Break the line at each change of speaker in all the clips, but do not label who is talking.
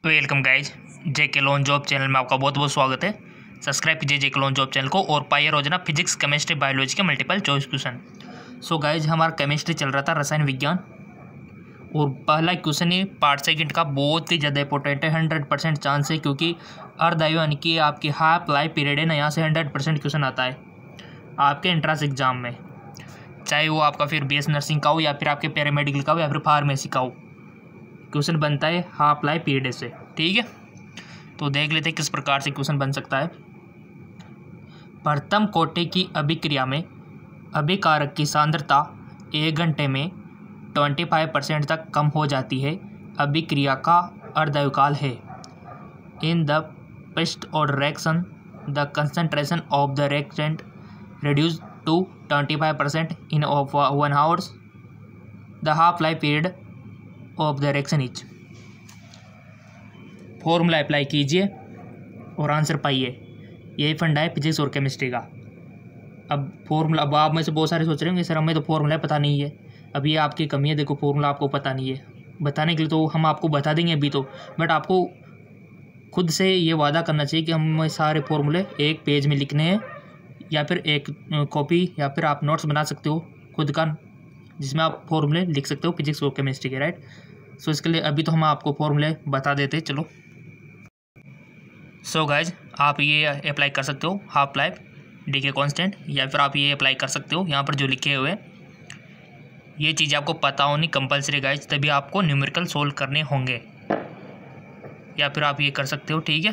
Welcome guys, JK loan job channel में आपका बहुत बहुत स्वागत है। सब्सक्राइब कीजिए जेके लोन जॉब चैनल को और पाइए रोजाना फिजिक्स, केमिस्ट्री, बायोलॉजी के multiple choice question. So guys, हमारा केमिस्ट्री चल रहा था रसायन विज्ञान और पहला क्वेश्चन ये पार्ट सेकंड का बहुत ही ज़्यादा इंपॉर्टेंट है। 100% चांस है क्योंकि अर्धआयु यानी कि आपकी हाफ लाइफ पीरियड है ना, यहाँ से 100% क्वेश्चन आता है आपके एंट्रेंस एग्जाम में, चाहे वो आपका फिर BS नर्सिंग का हो या फिर आपके पैरामेडिकल का हो या फिर फार्मेसी का हो। क्वेश्चन बनता है हाफ लाइफ पीरियड से, ठीक है। तो देख लेते हैं किस प्रकार से क्वेश्चन बन सकता है। प्रथम कोटि की अभिक्रिया में अभिकारक की सांद्रता 1 घंटे में 25% तक कम हो जाती है। अभिक्रिया का अर्धआयुकाल है। In the first order reaction the concentration of the reactant reduced to 25% in 1 hour. The half life period of the reaction is। Formula apply कीजिए और आंसर पाइए। यही फंडा है फिजिक्स और केमिस्ट्री का। अब फॉर्मूला, अब आप में से बहुत सारे सोच रहे होंगे सर हमें तो फॉर्मूला पता नहीं है। अब ये आपकी कमी है, देखो फॉर्मूला आपको पता नहीं है। बताने के लिए तो हम आपको बता देंगे अभी तो, बट आपको खुद से ये वादा करना चाहिए कि हमें सारे फॉर्मूले एक पेज में लिखने हैं या फिर एक कॉपी या फिर आप नोट्स बना सकते हो खुद का, जिसमें आप फॉर्मूले लिख सकते हो फिजिक्स और केमिस्ट्री के, राइट। सो इसके लिए अभी तो हम आपको फॉर्मूले बता देते हैं, चलो। सो गाइज, आप ये अप्लाई कर सकते हो हाफ लाइफ डी के कॉन्स्टेंट, या फिर आप ये अप्लाई कर सकते हो यहाँ पर जो लिखे हुए ये चीज़ आपको पता होनी कंपलसरी गाइज, तभी आपको न्यूमेरिकल सोल्व करने होंगे, या फिर आप ये कर सकते हो, ठीक है।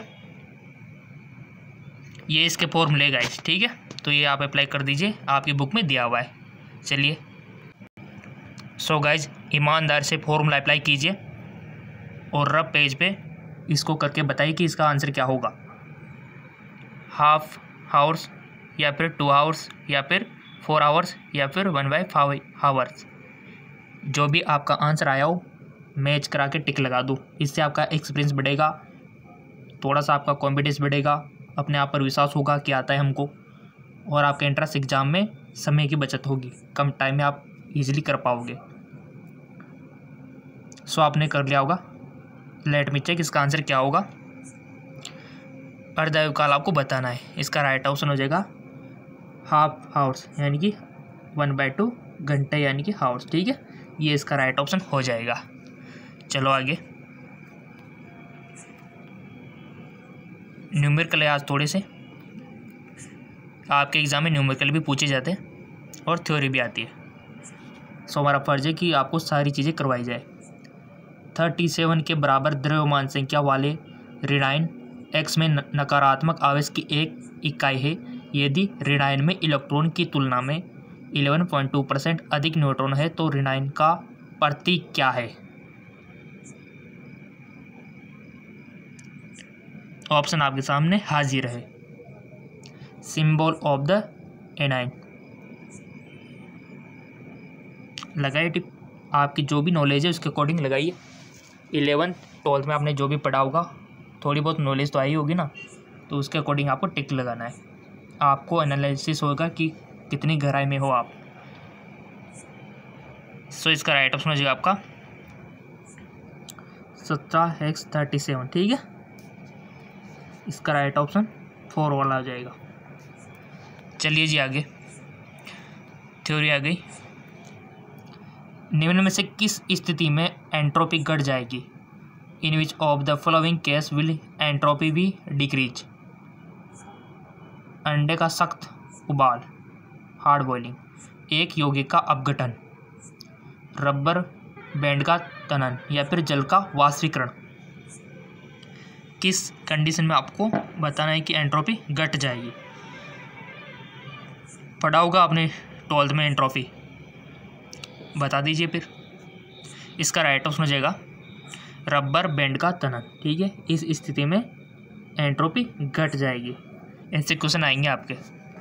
ये इसके फॉर्मूले गाइज, ठीक है। तो ये आप अप्लाई कर दीजिए, आपकी बुक में दिया हुआ है। चलिए, सो गाइज ईमानदार से फॉर्मूला अप्लाई कीजिए और रफ पेज पे इसको करके बताइए कि इसका आंसर क्या होगा। हाफ आवर्स या फिर 2 आवर्स या फिर 4 आवर्स या फिर 1/5 आवर्स, जो भी आपका आंसर आया हो मैच करा के टिक लगा दो। इससे आपका एक्सपीरियंस बढ़ेगा, थोड़ा सा आपका कॉन्फिडेंस बढ़ेगा, अपने आप पर विश्वास होगा कि आता है हमको, और आपके एंट्रेंस एग्ज़ाम में समय की बचत होगी, कम टाइम में आप इजीली कर पाओगे। सो आपने कर लिया होगा। लेट मी चेक इसका आंसर क्या होगा। अर्धआयुकाल आपको बताना है। इसका राइट ऑप्शन हो जाएगा हाफ आवर्स यानी कि 1/2 घंटे यानी कि आवर्स, ठीक है। ये इसका राइट ऑप्शन हो जाएगा। चलो आगे, न्यूमेरिकल है आज थोड़े से। आपके एग्ज़ाम में न्यूमेरिकल भी पूछे जाते हैं और थ्योरी भी आती है। सो हमारा फर्ज है कि आपको सारी चीज़ें करवाई जाए। 37 के बराबर द्रव्यमान संख्या वाले ऋणायन X में नकारात्मक आवेश की एक इकाई है। यदि ऋणायन में इलेक्ट्रॉन की तुलना में 11.2% अधिक न्यूट्रॉन है तो ऋणायन का प्रतीक क्या है। ऑप्शन आपके सामने हाजिर है। सिंबल ऑफ द एनायन, लगाइए टिप। आपकी जो भी नॉलेज है उसके अकॉर्डिंग लगाइए। 11th 12th में आपने जो भी पढ़ा होगा, थोड़ी बहुत नॉलेज तो आई होगी ना, तो उसके अकॉर्डिंग आपको टिक लगाना है। आपको एनालिसिस होगा कि कितनी गहराई में हो आप। सो इसका राइट ऑप्शन हो जाएगा आपका 17x37, ठीक है। इसका राइट ऑप्शन 4 वाला हो जाएगा। चलिए जी आगे, थ्योरी आ गई। निम्न में से किस स्थिति में एंट्रोपी घट जाएगी। In which of the following case will entropy be decrease. अंडे का सख्त उबाल, हार्ड बॉइलिंग, एक यौगिक का अपघटन, रबर बैंड का तनन, या फिर जल का वाष्पीकरण। किस कंडीशन में आपको बताना है कि एंट्रोपी घट जाएगी। पढ़ा होगा आपने 12th में एंट्रोपी, बता दीजिए फिर। इसका राइट ऑप्शन हो जाएगा रबर बैंड का तनन, ठीक है। इस स्थिति में एंट्रोपी घट जाएगी। ऐसे क्वेश्चन आएंगे आपके।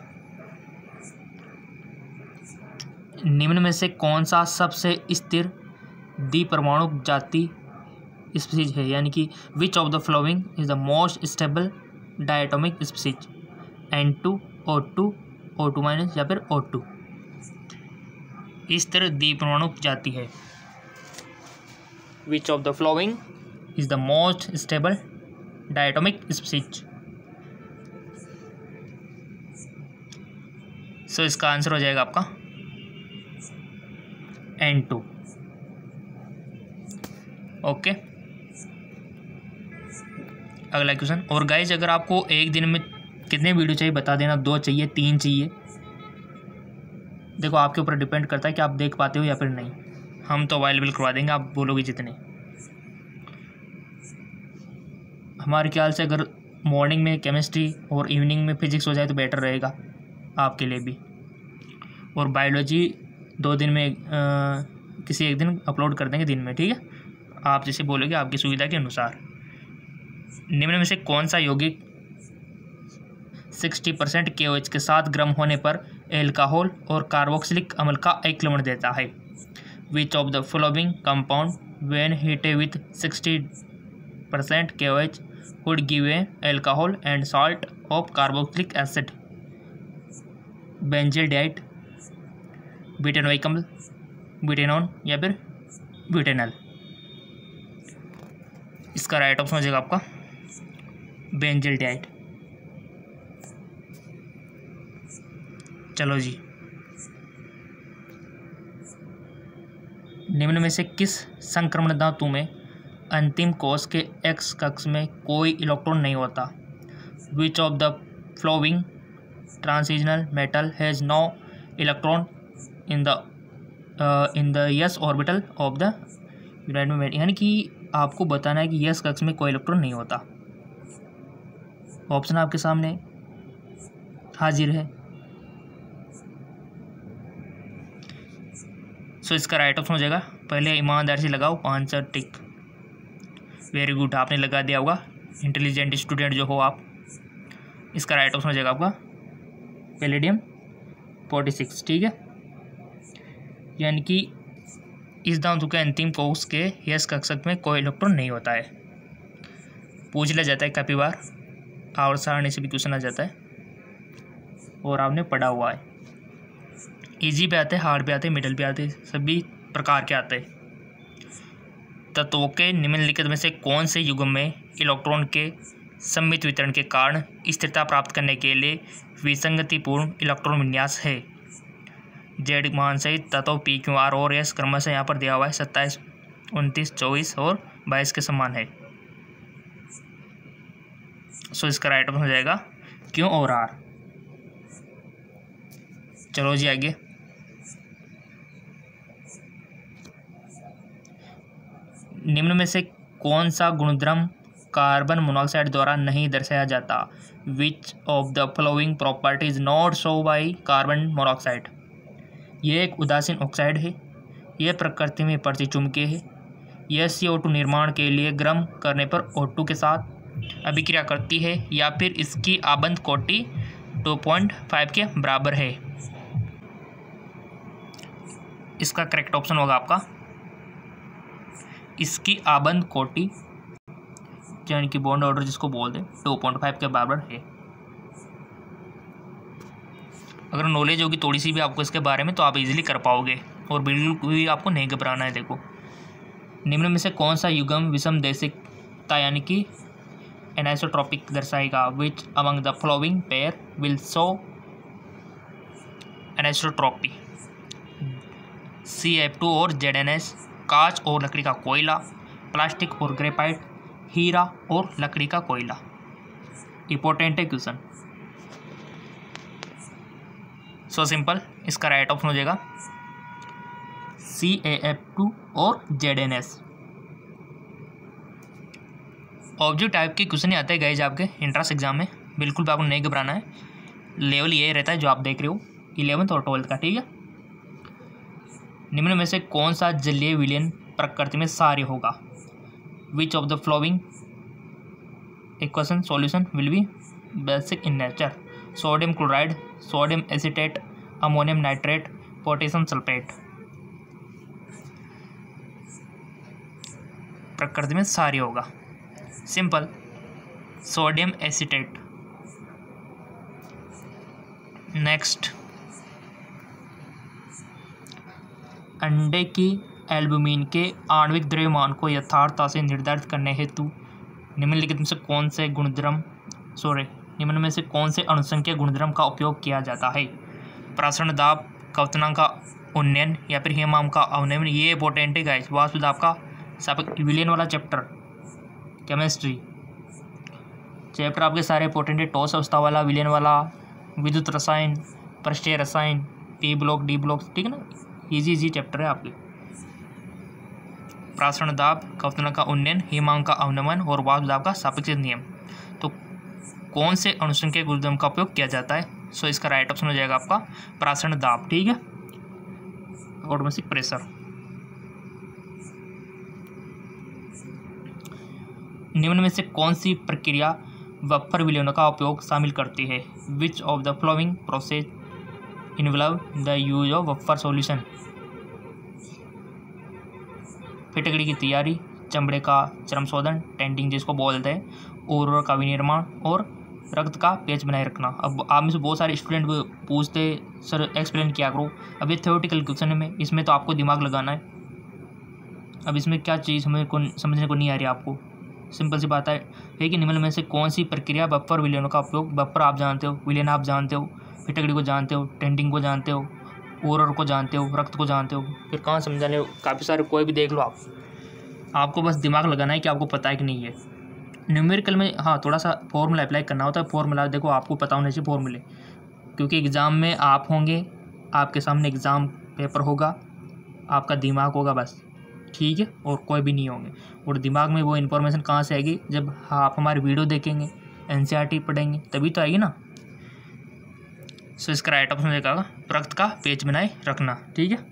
निम्न में से कौन सा सबसे स्थिर द्विपरमाणु जाति स्पीसीज है, यानी कि which of the following is the most stable diatomic species. N2, O2, O2- या फिर O2। इस तरह द्विपरमाणु जाति है। Which of the following is the most stable diatomic species. So इसका आंसर हो जाएगा आपका N2। ओके, अगला क्वेश्चन। और गाइज अगर आपको एक दिन में कितने वीडियो चाहिए बता देना, 2 चाहिए, 3 चाहिए, देखो आपके ऊपर डिपेंड करता है कि आप देख पाते हो या फिर नहीं। हम तो अवेलेबल करवा देंगे, आप बोलोगे जितने। हमारे ख्याल से अगर मॉर्निंग में केमिस्ट्री और इवनिंग में फिजिक्स हो जाए तो बेटर रहेगा आपके लिए भी। और बायोलॉजी 2 दिन में किसी एक दिन अपलोड कर देंगे दिन में, ठीक है, आप जैसे बोलोगे आपकी सुविधा के अनुसार। निम्न में से कौन सा यौगिक 60% KOH के साथ गर्म होने पर एल्कोहल और कार्बोक्सिलिक अम्ल का एक लवण देता है? Which of the following compound when heated with 60% KOH would give a alcohol and salt of carboxylic acid? Benzaldehyde, butanoic अम्ल, ब्यूटेनॉन या फिर ब्यूटेनॉल? इसका राइट ऑप्शन हो जाएगा आपका बेंजील्डिहाइड। चलो जी, निम्न में से किस संक्रमण धातु में अंतिम कोश के एक्स कक्ष में कोई इलेक्ट्रॉन नहीं होता? Which of the following transitional metal has no electron in the S orbital of the united metal? यानी कि आपको बताना है कि यस कक्ष में कोई इलेक्ट्रॉन नहीं होता। ऑप्शन आपके सामने हाजिर है। सो इसका राइट ऑप्शन हो जाएगा, पहले ईमानदार से लगाओ 5 टिक। वेरी गुड, आपने लगा दिया होगा, इंटेलिजेंट स्टूडेंट जो हो आप। इसका राइट ऑप्शन हो जाएगा आपका पैलेडियम 46, ठीक है। यानी कि इस धातु के अंतिम कोश के यस कक्षक में कोई इलेक्ट्रॉन नहीं होता है। पूछ लिया जाता है काफ़ी बार, आवर्त सारणी से भी क्वेश्चन आ जाता है और आपने पढ़ा हुआ है। इजी पे आते हैं, हार्ड पे आते हैं, मिडल पे आते हैं, सभी प्रकार के आते हैं। तत्वों के निम्नलिखित में से कौन से युग्म में इलेक्ट्रॉन के सममित वितरण के कारण स्थिरता प्राप्त करने के लिए विसंगतिपूर्ण इलेक्ट्रॉन विन्यास है? जेड मान सहित तत्व PQR और S क्रमशः यहाँ पर दिया हुआ है 27, 29, 24 और 22 के समान है। सो इसका राइट ऑप्शन हो जाएगा Q और R। चलो जी आगे। निम्न में से कौन सा गुणधर्म कार्बन मोनोऑक्साइड द्वारा नहीं दर्शाया जाता? Which of the following property is not show by carbon monoxide? यह एक उदासीन ऑक्साइड है, यह प्रकृति में प्रतिचुंबकीय है, यह CO2 निर्माण के लिए गर्म करने पर O2 के साथ अभिक्रिया करती है, या फिर इसकी आबंध कोटि 2.5 के बराबर है? इसका करेक्ट ऑप्शन होगा आपका इसकी आबंध कोटि, यानी कि बॉन्ड ऑर्डर जिसको बोल दें, 2.5 के बराबर है। अगर नॉलेज होगी थोड़ी सी भी आपको इसके बारे में तो आप इजीली कर पाओगे और बिल्कुल भी आपको नहीं घबराना है। देखो, निम्न में से कौन सा युग्म विषमदेशिकता यानी कि एनिसोट्रॉपिक दर्शाएगा? Which among the following pair will show anisotropy? CF2 और ZNS, कांच और लकड़ी का कोयला, प्लास्टिक और ग्रेफाइट, हीरा और लकड़ी का कोयला? इंपॉर्टेंट है क्वेश्चन। सो सिंपल, इसका राइट ऑप्शन हो जाएगा CAF2 और ZNS। ऑब्जेक्टिव टाइप के क्वेश्चन ही आते हैं गाइज आपके एंट्रेंस एग्जाम में, बिल्कुल भी आपको नहीं घबराना है। लेवल ये रहता है जो आप देख रहे हो 11th और 12th का, ठीक है। निम्न में से कौन सा जलीय विलयन प्रकृति में सार्य होगा? Which of the following equation solution will be basic in nature? Sodium chloride, sodium acetate, ammonium nitrate, potassium sulphate? प्रकृति में सार्य होगा, सिंपल, सोडियम एसीटेट। नेक्स्ट, अंडे की एल्ब्यूमिन के आणविक द्रव्यमान को यथार्थता से निर्धारित करने हेतु निम्नलिखित में से कौन से अणुसंख्या गुणधर्म का उपयोग किया जाता है? प्रासरण दाब, क्वथनांक का उन्नयन या फिर हेमांक का अवनयन। ये इंपॉर्टेंट है गाइस। वाष्प दाब का सापेक्ष विलयन वाला चैप्टर केमिस्ट्री चैप्टर आपके सारे इंपॉर्टेंट है। ठोस अवस्था वाला, विलयन वाला, विद्युत रसायन, पृष्ठीय रसायन, पी ब्लॉक, डी ब्लॉक, ठीक है ना। इजी चैप्टर है आपके। प्रासरण दाब, क्वथनांक का उन्नयन, हेमांक का अवनमन और वाष्प दाब का सापेक्ष नियम। तो कौन से अणुसंख्या गुणधर्म का उपयोग किया जाता है? सो इसका राइट ऑप्शन हो जाएगा आपका प्रासरण दाब, ठीक है, एटमॉस्फेरिक प्रेशर। निम्न में से कौन सी प्रक्रिया बफर विलयन का उपयोग शामिल करती है? Which of the following process involve the use of buffer solution? फिटकड़ी की तैयारी, चमड़े का चर्म शोधन, टेंटिंग जिसको बोलते हैं, उर्वरक का विनिर्माण और रक्त का पेच बनाए रखना। अब आप में से बहुत सारे स्टूडेंट पूछते सर एक्सप्लेन किया करो। अब ये थ्योरेटिकल क्वेश्चन है, में इसमें तो आपको दिमाग लगाना है। अब इसमें क्या चीज़ हमें समझने को नहीं आ रही आपको। सिंपल सी बात है कि निम्न में से कौन सी प्रक्रिया बफर विलयन का उपयोग, बफर आप जानते हो, विलयन आप जानते हो, फिटकड़ी को जानते हो, टेंटिंग को जानते हो, उर्वरक को जानते हो, रक्त को जानते हो, फिर कहाँ समझाने हो, काफ़ी सारे कोई भी देख लो आप। आपको बस दिमाग लगाना है कि आपको पता है कि नहीं है। न्यूमेरिकल में हाँ थोड़ा सा फॉर्मूला अप्लाई करना होता है। फॉर्मूला देखो आपको पता होने चाहिए फॉर्मूले, क्योंकि एग्ज़ाम में आप होंगे, आपके सामने एग्ज़ाम पेपर होगा, आपका दिमाग होगा बस, ठीक है, और कोई भी नहीं होंगे। और दिमाग में वो इन्फॉर्मेशन कहाँ से आएगी? जब आप हमारी वीडियो देखेंगे, एनसीईआरटी पढ़ेंगे, तभी तो आएगी ना। सो इसका राइट ऑप्शन देगा रक्त का पेच बनाए रखना, ठीक है।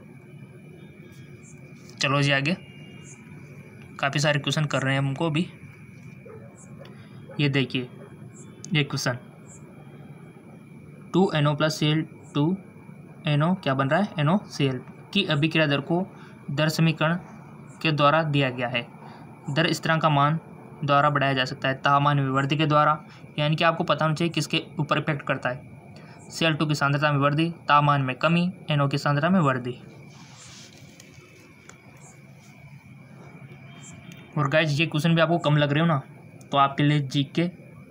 चलो जी आगे, काफ़ी सारे क्वेश्चन कर रहे हैं हमको भी। ये देखिए ये क्वेश्चन 2NO + Cl 2NO क्या बन रहा है? NOCl की अभिक्रिया दर को दर समीकरण के द्वारा दिया गया है। दर स्थिरांक का मान द्वारा बढ़ाया जा सकता है, तापमान में वृद्धि के द्वारा, यानी कि आपको पता होना चाहिए किसके ऊपर इफेक्ट करता है। Cl2 की सांद्रता में वृद्धि, तापमान में कमी, NO की सांद्रता में वृद्धि। और गाइस ये क्वेश्चन भी आपको कम लग रहे हो ना, तो आपके लिए GK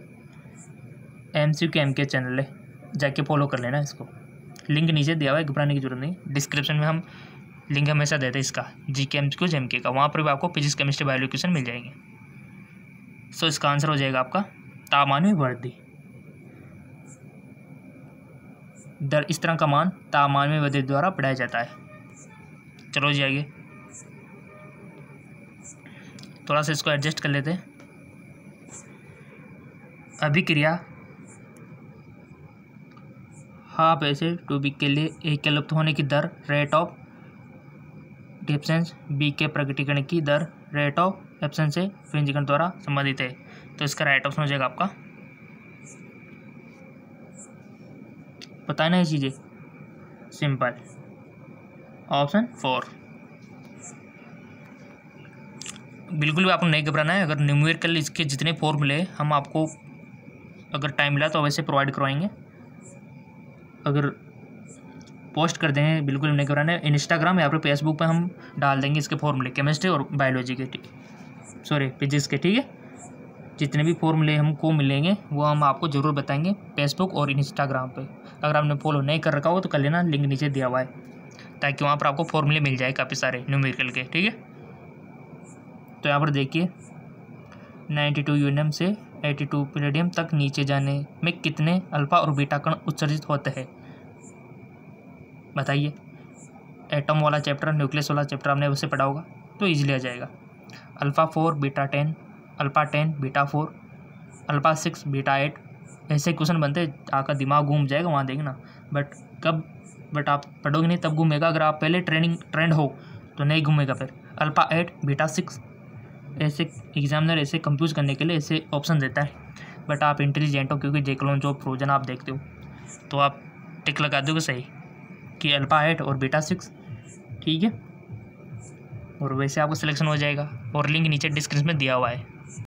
MCQ MK चैनल है, जाके फॉलो कर लेना इसको। लिंक नीचे दिया हुआ है, घबराने की जरूरत नहीं। डिस्क्रिप्शन में हम लिंक हमेशा देते हैं इसका, GK MCQ MK का, वहाँ पर भी आपको फिजिक्स, केमिस्ट्री, बायोलॉजी क्वेश्चन मिल जाएंगे। सो इसका आंसर हो जाएगा आपका तापमान में वृद्धि। दर इस तरह का मान तापमान में वृद्धि द्वारा बढ़ाया जाता है। चलो जी आगे, थोड़ा सा इसको एडजस्ट कर लेते हैं। अभिक्रिया हाफ एसिड टू बी के लिए एक के लुप्त होने की दर, रेट ऑफ डिफरेंस, बी के प्रकटीकरण की दर, रेट ऑफ एब्सेंस से व्यंजकरण द्वारा संबंधित है। तो इसका राइट ऑप्शन हो जाएगा आपका, पता है ना ये चीज़ें, सिंपल, ऑप्शन 4। बिल्कुल भी आपको नहीं घबराना है। अगर न्यूमेरिकल इसके जितने फॉर्मूले हम आपको अगर टाइम मिला तो वैसे प्रोवाइड करवाएंगे, अगर पोस्ट कर देंगे, बिल्कुल नहीं घबराना है। इंस्टाग्राम या फिर फेसबुक पे हम डाल देंगे इसके फॉर्मूले, केमिस्ट्री और बायोलॉजी के, फिजिक्स के, ठीक है। जितने भी फॉर्मूले हमको मिलेंगे वो हम आपको ज़रूर बताएंगे फेसबुक और इंस्टाग्राम पे। अगर आपने फॉलो नहीं कर रखा हो तो कर लेना, लिंक नीचे दिया हुआ है, ताकि वहाँ पर आपको फॉर्मूले मिल जाए काफ़ी सारे न्यूमेरिकल के, ठीक है। तो यहाँ पर देखिए 92 यूरेनियम से 82 पैलेडियम तक नीचे जाने में कितने अल्फा और बीटा कण उत्सर्जित होते हैं? बताइए। एटम वाला चैप्टर, न्यूक्लियस वाला चैप्टर आपने उससे पढ़ा होगा, तो ईजिली आ जाएगा। Alpha 4 beta 10, alpha 10 beta 4, alpha 6 beta 8, ऐसे क्वेश्चन बनते हैं, आपका दिमाग घूम जाएगा वहाँ देखना। बट आप पढ़ोगे नहीं तब घूमेगा। अगर आप पहले ट्रेंड हो तो नहीं घूमेगा फिर। अल्फ़ा 8 बीटा 6, ऐसे एग्जामिनर ऐसे कंफ्यूज करने के लिए ऐसे ऑप्शन देता है। बट आप इंटेलिजेंट हो, क्योंकि जेक्लोन जो फ्रोजन आप देखते हो, तो आप टिक लगा दोगे सही कि अल्फ़ा 8 और बीटा 6, ठीक है। और वैसे आपको सिलेक्शन हो जाएगा। और लिंक नीचे डिस्क्रिप्शन में दिया हुआ है।